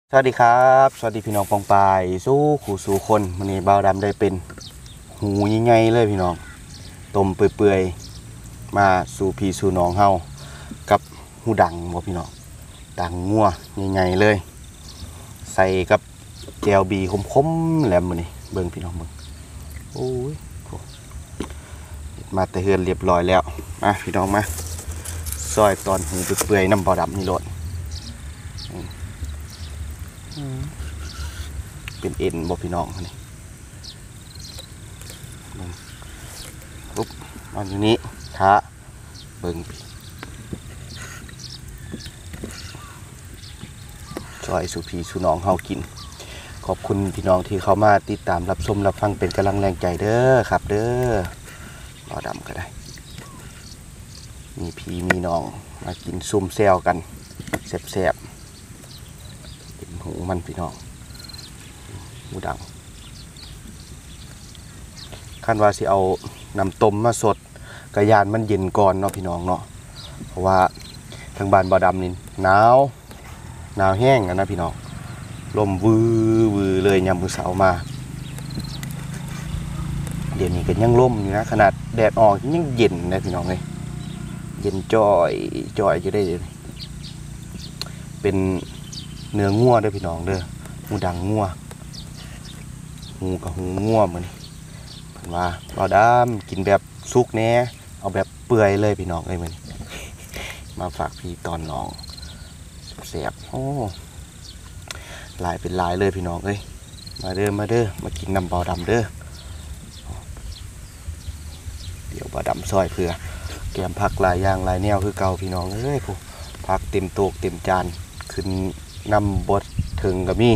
สวัสดีครับสวัสดีพี่น้องปองปายสู้ขู่สู่คนวันนี้บ่าวดำได้เป็นหูใหญ่ๆเลยพี่น้องต้มเปื่อยๆมาสู่พี่สู่น้องเฮากับหูดังบ่พี่น้องดังงัวใหญ่ๆเลยใส่กับแจวบีคมๆแหลมมื้อนี้เบิ่งพี่น้องเบิ่งโอ้ยมาแต่เฮือนเรียบร้อยแล้วมาพี่น้องมาซอยตอนหูเปื่อยๆน้ำบ่าวดำนี่โลดเป็นเอ็นบ่พี่น้องนี่ปุ๊บมาอยู่นี้ขาเบิ่งซอยสุพีสุน้องเฮากินขอบคุณพี่น้องที่เข้ามาติดตามรับชมรับฟังเป็นกำลังแรงใจเด้อครับเด้อรอดำก็ได้มีพี่มีน้องมากินซุ่มแซวกันแซ่บๆเป็นหูมันพี่น้องหูดังขั้นว่าสิเอาน้ำต้มมาสดกระยานมันเย็นก่อนเนาะพี่น้องเนาะเพราะว่าทางบ้านบ่อดำนี่หนาวแห้งกันนะพี่น้องลมวือเลยยามมื้อเช้ามาเดี๋ยวนี้ก็ยังลมอยู่นะขนาดแดดออกยังเย็นนะพี่น้องเลยเย็นจ่อยอยู่ได้เลยเป็นเนื้องัวเด้อพี่น้องเด้อหูดังงัวหูกับหูงัวเหมือนว่าบ่าวดำกินแบบสุกแน่เอาแบบเปื่อยเลยพี่น้องเลยมันมาฝากพี่ตอนน้องแซ่บโอ้ลายเป็นลายเลยพี่น้องเอ้ยมาเด้อมากินน้ำบ่าวดำเด้อเดี๋ยวบ่าวดำซอยเพื่อแกมผักหลายอย่างหลายแนวคือเก่าพี่น้องเอ้ยผู้ผักเต็มโต๊ะเต็มจานขึ้นนำบดถึงกับมี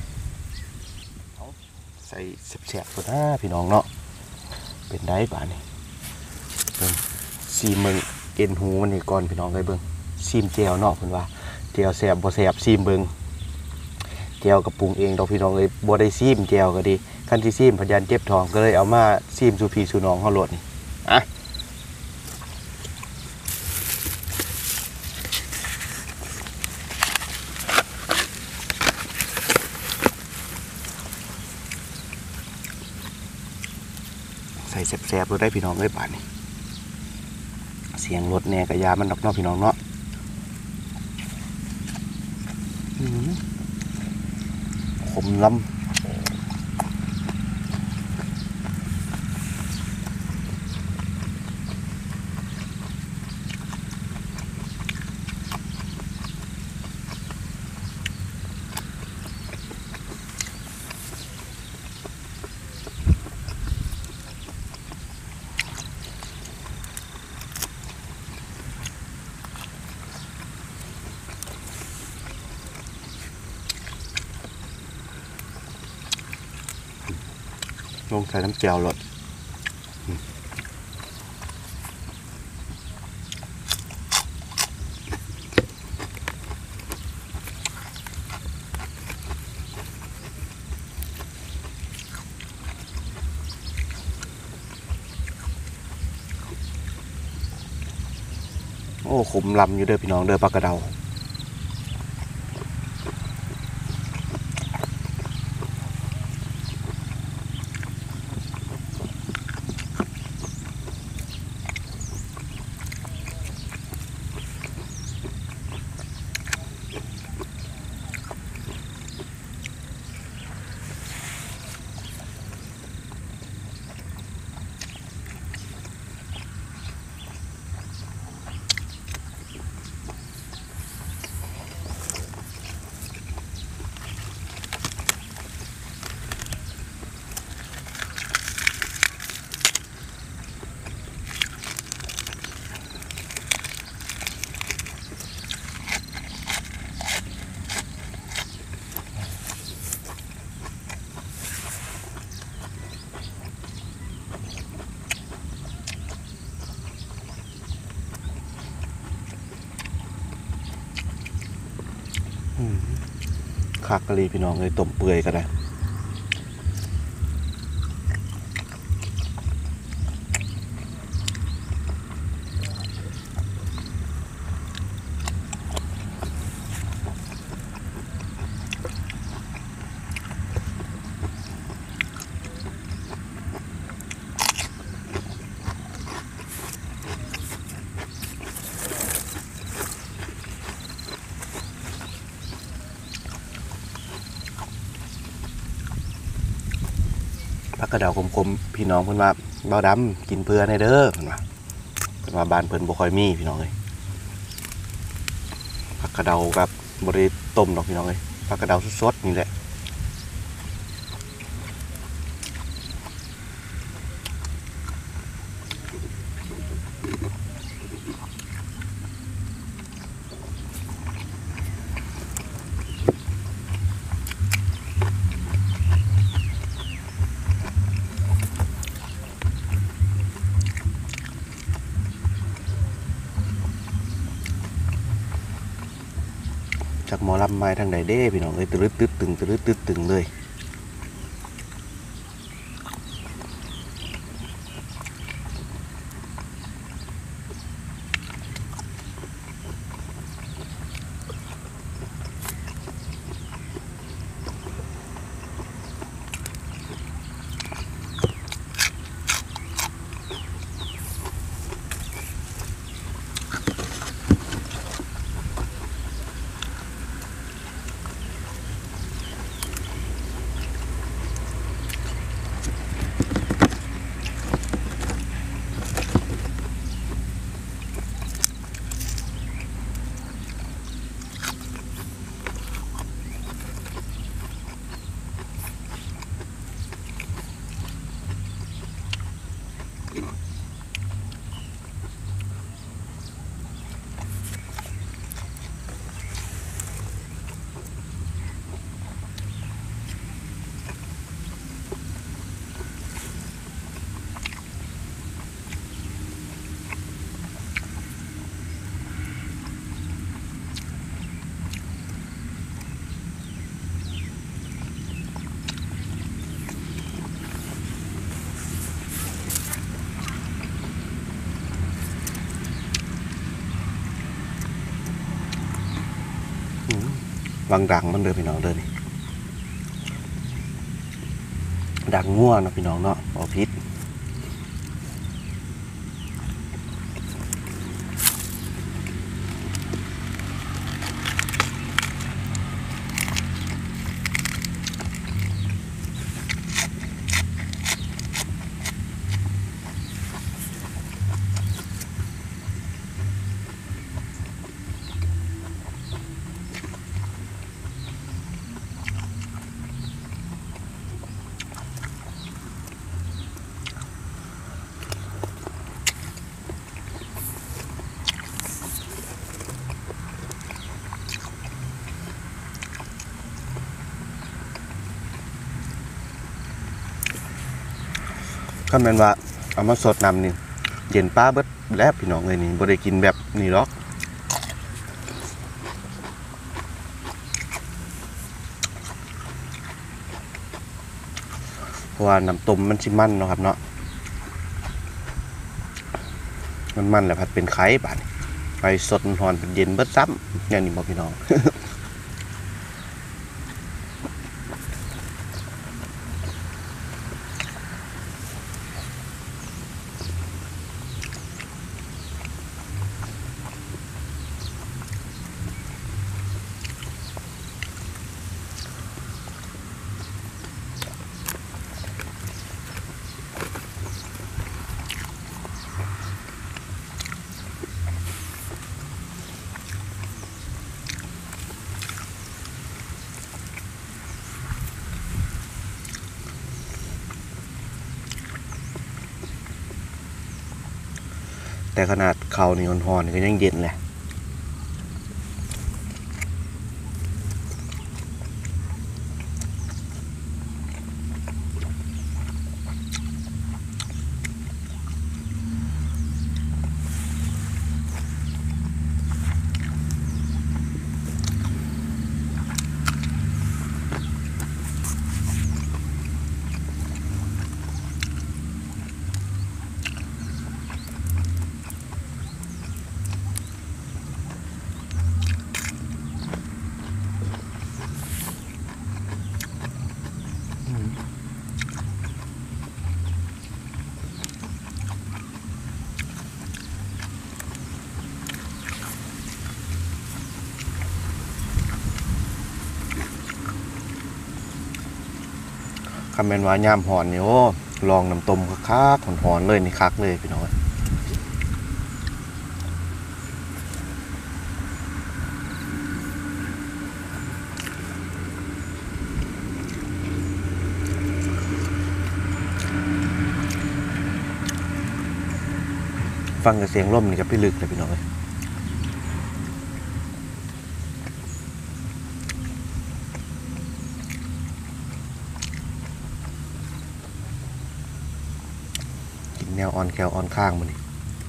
ใส่แซ่บๆตัวหน้าพี่น้องเนาะเป็นได้ป่ะนี่ซีมเบิ่งเอ็นหูมันนี่ก่อนพี่น้องเลยเบิ่งซีมแจวเนาะเพิ่นว่าแจวแซ่บบ่แซ่บซีมเบิ่งแจวกับปรุงเองดอกพี่น้องเลยบ่ได้ซีมแจวก็ดีคันที่ซีมพยานเจ็บท้องก็เลยเอามาซีมสู่พี่สู่น้องเฮาโลดนี่อ่ะใส่แซ่บๆบ่ได้พี่น้องเลยป่านนี้เสียงรถแน่กะยามันดอกเนาะพี่น้องเนาะขมล้ำลงใส่น้ำแจ่วหลดโอ้ขมลำอยู่เด้อพี่น้องเด้อปลากระเดาคักกะลีพี่น้องเลยต้มเปื่อยก็ได้ผักกระเดาคมๆพี่น้องเพิ่นว่าเบาดำกินเพื่อในเด้อเพิ่นว่าบ้านเพิ่นบ่ค่อยมีพี่น้องเลยผักกระเดากับบริต้มดอกพี่น้องเลยผักกระเดาสดๆนี่แหละจากหมอลำไม้ทางใดเด้พี่น้องเอ้ยตึ๊ดตึ๊ดตึงตึ๊ดตึ๊ดตึงเลยวางดังมันเด้อพี่น้องเด้อนี่ดังง่วงนะพี่น้องเนาะบ่พิษคันแม่นว่าเอามาสดน้ำนี่เย็นป้าเบิดแล้วพี่น้องเอ้ยนี่บ่ได้กินแบบนี้หรอกเพราะว่าน้ำต้มมันสิมันเนาะครับเนาะมันแล้วผัดเป็นไข่บาดนี้ไปสดหอนเป็นเย็นเบิดซ้ำเนี่ยนี่บ่พี่น้อง แต่ขนาดเขานี่ห่อนๆก็ยังเย็นเลยคำเป็นว่าย่ามหอนนี่โอ้ลองน้ำต้มคักๆหอนๆเลยนี่คักเลยพี่น้องฟังกับเสียงลมนี่กับพี่ลึกเลยพี่น้องเลยกินแนวออนแคลออนข้างมันนี่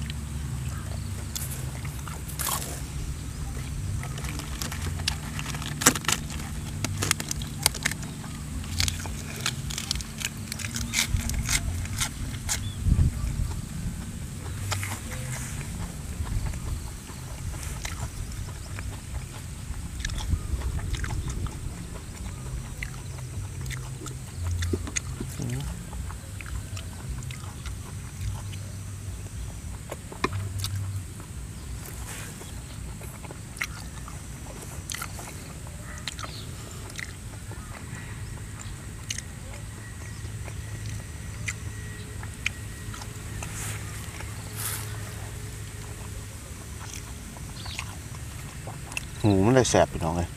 หูมันเลยแสบพี่น้องเลย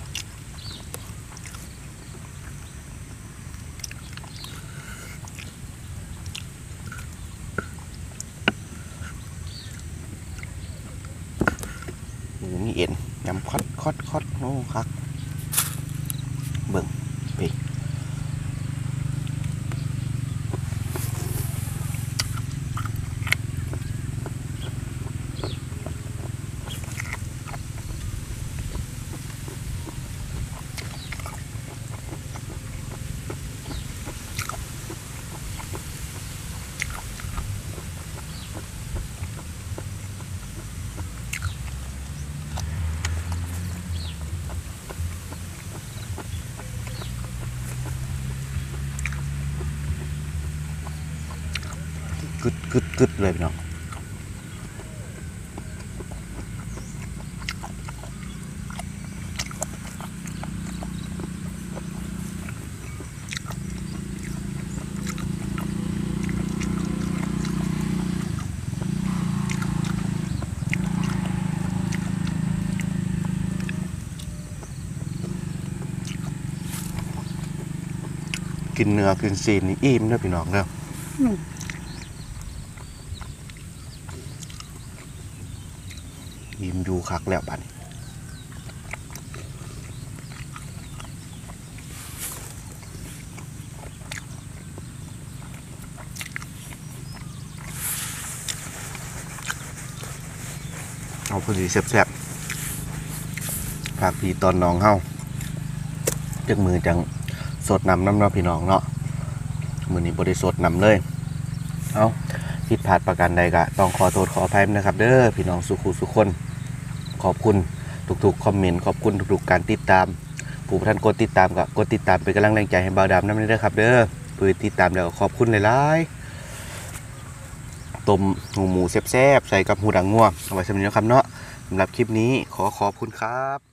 หูมีเอ็นยำคอดโอ้คักเบิ่งไปกึดเลยพี่น้องกินเนื้อกินซีนนี่อิ่มเด้อพี่น้องเด้ออิ่มอยู่คักแล้วบัดนี้เอาพอดีแซ่บๆฝากพี่ตอนน้องเฮาจักมือจังสดน้ำเนาะพี่น้องเนาะมือนี้บ่ได้สดน้ำเลยเอาผิดพลาดประการใดก็ต้องขอโทษขออภัยนะครับเด้อพี่น้องสุขคนขอบคุณทุกๆคอมเมนต์ขอบคุณทุกๆการติดตามผู้ท่านกดติดตามก็กดติดตามเป็นกำลังแรงใจให้บ่าวดำนั่นเด้อครับเด้อเพื่อติดตามแล้วก็ขอบคุณหลายๆต้มหมูแซ่บๆใส่กับหูดังง่วงเอาไว้สำหรับนี้ครับเนาะสำหรับคลิปนี้ขอบคุณครับ